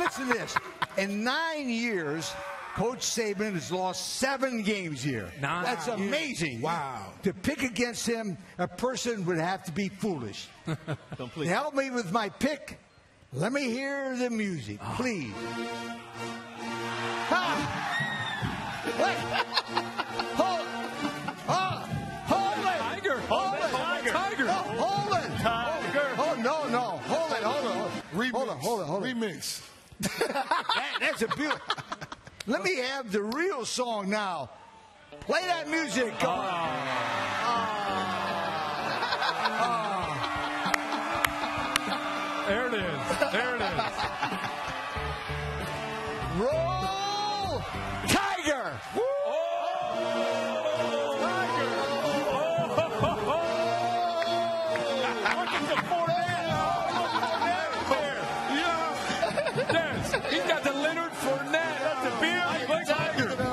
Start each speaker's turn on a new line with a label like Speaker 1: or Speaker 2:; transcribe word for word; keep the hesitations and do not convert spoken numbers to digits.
Speaker 1: listen to this. In nine years, Coach Saban has lost seven games here.
Speaker 2: Nine
Speaker 1: That's amazing.
Speaker 3: Wow.
Speaker 1: To pick against him, a person would have to be foolish.
Speaker 4: Complete.
Speaker 1: To help me with my pick, let me hear the music,
Speaker 2: oh.
Speaker 1: please. Ha! What? Hold, oh, hold it.
Speaker 2: Tiger.
Speaker 1: Hold it.
Speaker 2: Tiger. Tiger.
Speaker 1: No, hold it.
Speaker 4: Tiger.
Speaker 1: Oh, no, no. Hold it, hold it.
Speaker 3: Remix.
Speaker 1: Hold on, hold on, hold on.
Speaker 3: Remix.
Speaker 1: That, that's a beautiful. Let me have the real song now. Play that music. Come on.
Speaker 2: There it is. There it is.
Speaker 1: Roll Tiger. Woo!
Speaker 2: Oh, Tiger. Oh, looking for Fournette. Yeah. Yes. He's got the Leonard Fournette. That's the beard. Tiger.